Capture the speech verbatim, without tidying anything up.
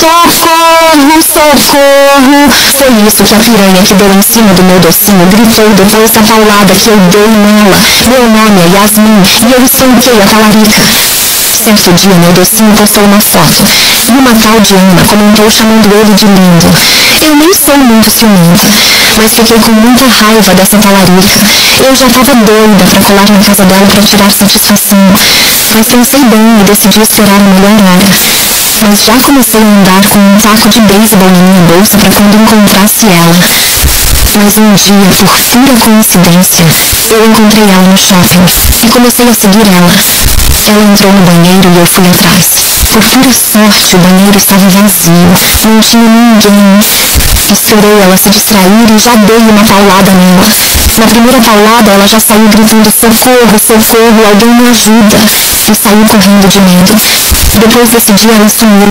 Socorro, socorro. Foi isso que a piranha que deu em cima do meu docinho gritou depois da paulada que eu dei nela. Meu nome é Yasmin e eu espanquei a talarica. Certo dia meu docinho postou uma foto e uma tal de Ana comentou chamando ele de lindo. Eu nem sou muito ciumenta, mas fiquei com muita raiva dessa talarica. Eu já tava doida pra colar na casa dela pra tirar satisfação, mas pensei bem e decidi esperar a melhor hora. Mas já comecei a andar com um taco de beisebol na minha bolsa pra quando encontrasse ela. Mas um dia, por pura coincidência, eu encontrei ela no shopping e comecei a seguir ela. Ela entrou no banheiro e eu fui atrás. Por pura sorte, o banheiro estava vazio, não tinha ninguém. Esperei ela se distrair e já dei uma paulada nela. Na primeira paulada, ela já saiu gritando socorro, socorro, alguém me ajuda. E saiu correndo de medo. Depois desse dia, ela sumiu.